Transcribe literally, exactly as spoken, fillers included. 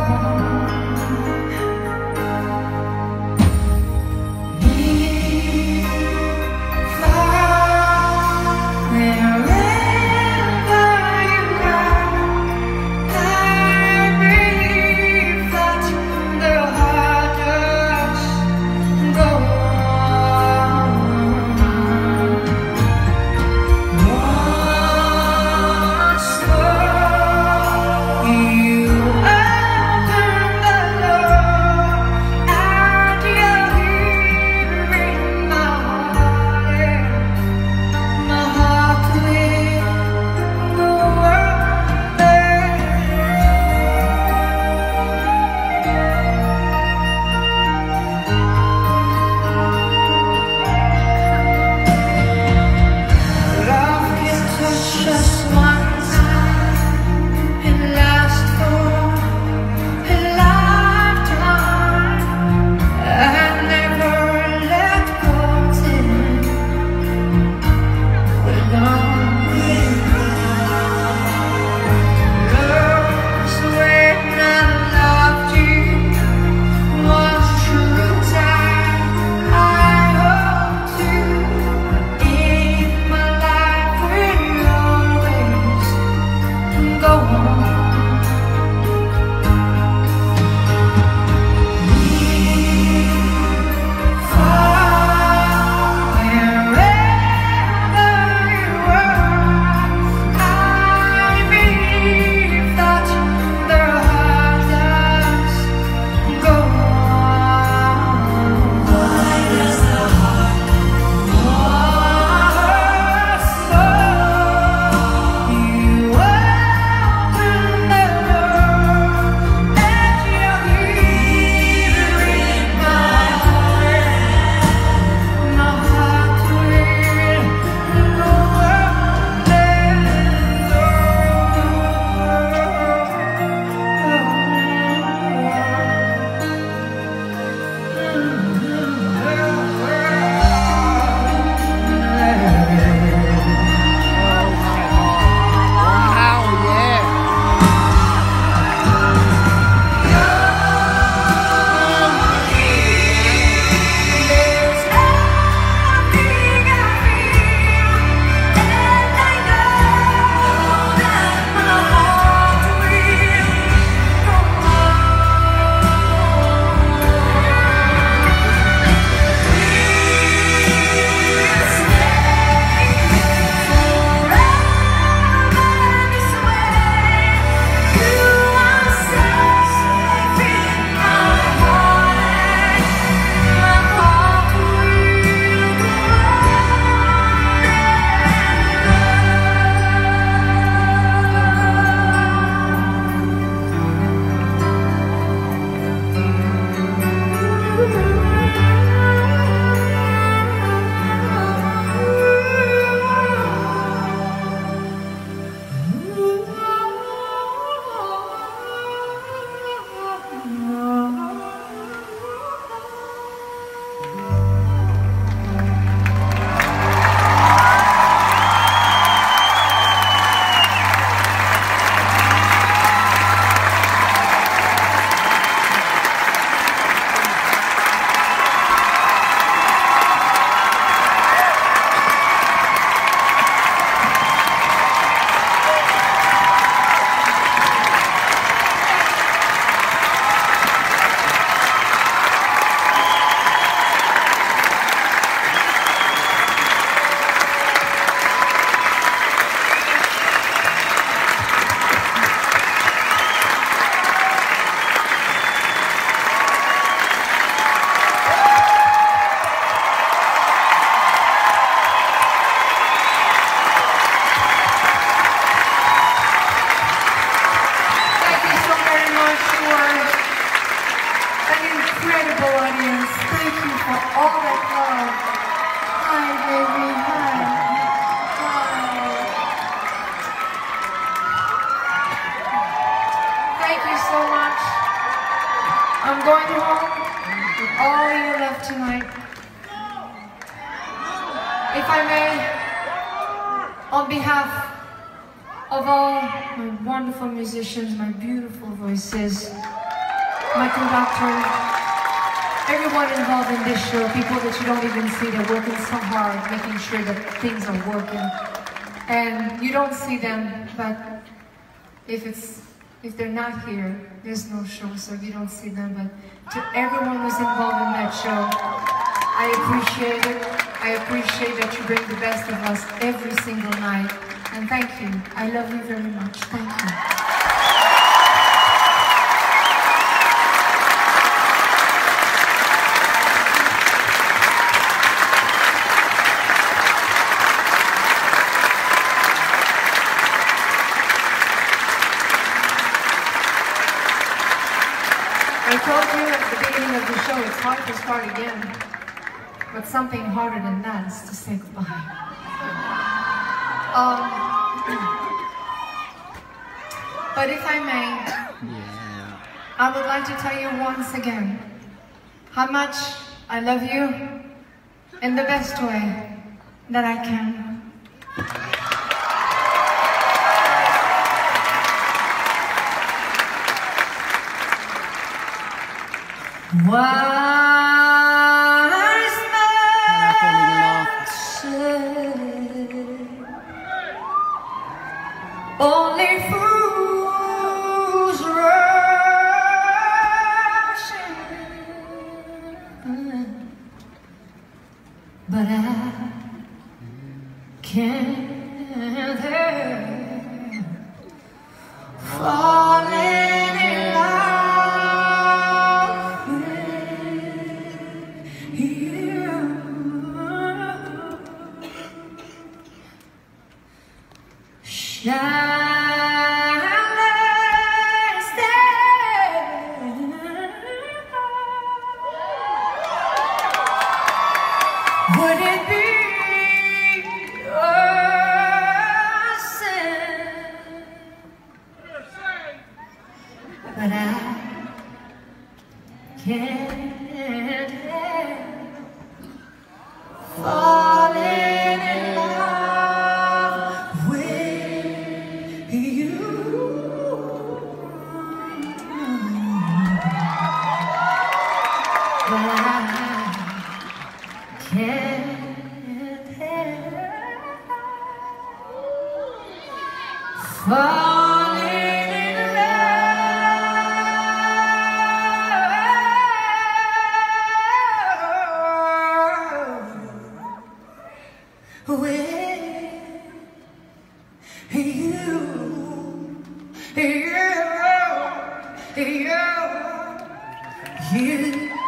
I'm going home with all you left tonight. If I may, on behalf of all my wonderful musicians, my beautiful voices, my conductor, everyone involved in this show, people that you don't even see, they're working so hard, making sure that things are working. And you don't see them, but if it's if they're not here, there's no show, so you don't see them. But to everyone who's involved in that show, I appreciate it. I appreciate that you bring the best of us every single night. And thank you. I love you very much. Thank you. I told you at the beginning of the show, it's hard to start again. But something harder than that is to say goodbye. Um, but if I may, yeah. I would like to tell you once again how much I love you in the best way that I can. Wise man said, only fools rush in, but I can't help falling in love with you. Shall I stay? Would it be a sin? But I can't help falling in love with you. But I can't help falling in love with you, you, you, you.